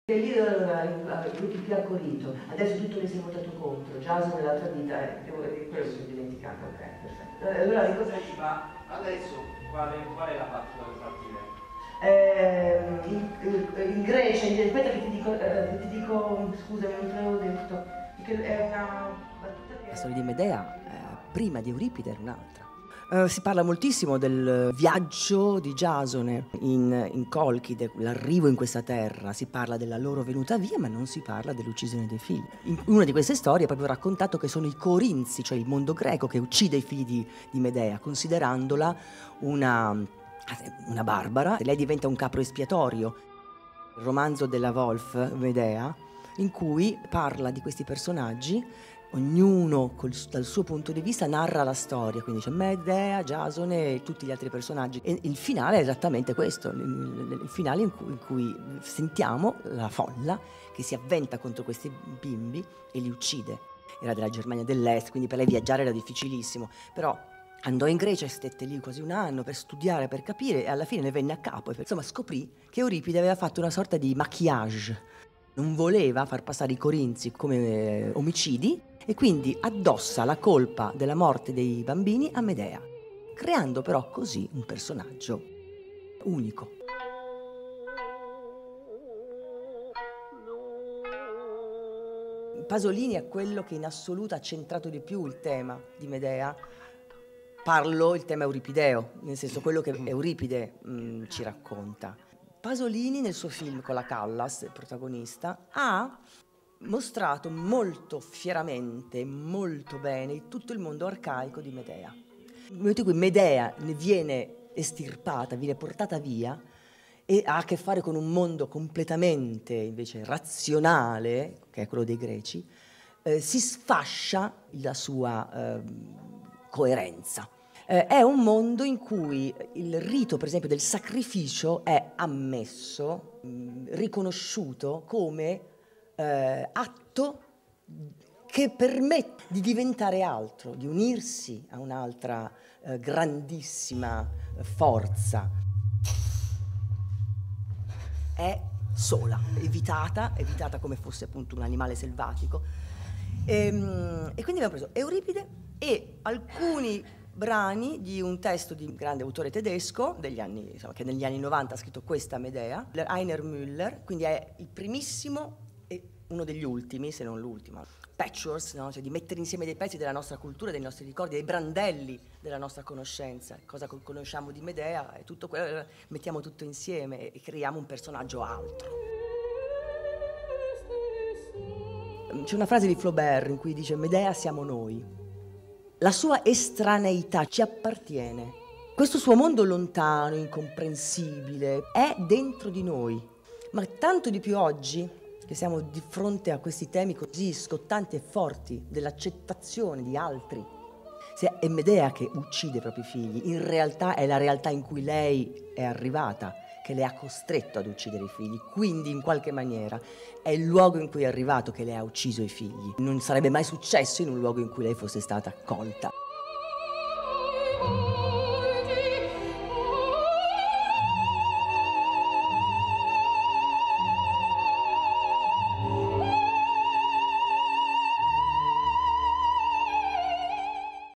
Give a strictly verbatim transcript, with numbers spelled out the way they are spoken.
E lì il più accorito, adesso tutto ne si è votato contro, Jason nell'altra vita, eh, devo dire, quello si è dimenticato, ok, perfetto. Allora, le cose... Ma adesso qual è, qual è la battuta che fa Eh, in, in Grecia, aspetta che ti dico, eh, ti dico, scusami, non te l'avevo detto, perché è una battuta che... La storia di Medea, eh, prima di Euripide, era un'altra. Uh, si parla moltissimo del viaggio di Giasone in, in Colchide, l'arrivo in questa terra, si parla della loro venuta via, ma non si parla dell'uccisione dei figli. In una di queste storie è proprio raccontato che sono i Corinzi, cioè il mondo greco, che uccide i figli di, di Medea, considerandola una, una barbara. Lei diventa un capro espiatorio. Il romanzo della Wolf, Medea, in cui parla di questi personaggi, ognuno col, dal suo punto di vista narra la storia, quindi c'è Medea, Giasone e tutti gli altri personaggi. E il finale è esattamente questo, il, il finale in cui, in cui sentiamo la folla che si avventa contro questi bimbi e li uccide. Era della Germania dell'Est, quindi per lei viaggiare era difficilissimo, però andò in Grecia e stette lì quasi un anno per studiare, per capire, e alla fine ne venne a capo. Insomma, scoprì che Euripide aveva fatto una sorta di maquillage. Non voleva far passare i Corinzi come eh, omicidi e quindi addossa la colpa della morte dei bambini a Medea, creando però così un personaggio unico. Pasolini è quello che in assoluto ha centrato di più il tema di Medea. Parlo il tema euripideo, nel senso quello che Euripide mh, ci racconta. Pasolini nel suo film con la Callas, il protagonista, ha mostrato molto fieramente, molto bene tutto il mondo arcaico di Medea. Nel momento in cui Medea ne viene estirpata, viene portata via e ha a che fare con un mondo completamente invece razionale, che è quello dei greci, eh, si sfascia la sua eh, coerenza. Eh, è un mondo in cui il rito, per esempio, del sacrificio è ammesso, mh, riconosciuto come eh, atto che permette di diventare altro, di unirsi a un'altra eh, grandissima forza. È sola, evitata, evitata come fosse appunto un animale selvatico. E, e quindi abbiamo preso Euripide e alcuni brani di un testo di un grande autore tedesco degli anni, insomma, che negli anni novanta ha scritto questa Medea, Heiner Müller, quindi è il primissimo e uno degli ultimi, se non l'ultimo, patchworks, no? Cioè di mettere insieme dei pezzi della nostra cultura, dei nostri ricordi, dei brandelli della nostra conoscenza, cosa conosciamo di Medea e tutto quello, mettiamo tutto insieme e creiamo un personaggio altro. C'è una frase di Flaubert in cui dice Medea siamo noi. La sua estraneità ci appartiene. Questo suo mondo lontano, incomprensibile, è dentro di noi. Ma tanto di più oggi, che siamo di fronte a questi temi così scottanti e forti dell'accettazione di altri. Se è Medea che uccide i propri figli, in realtà è la realtà in cui lei è arrivata, che le ha costretto ad uccidere i figli, quindi in qualche maniera è il luogo in cui è arrivato che le ha ucciso i figli. Non sarebbe mai successo in un luogo in cui lei fosse stata accolta.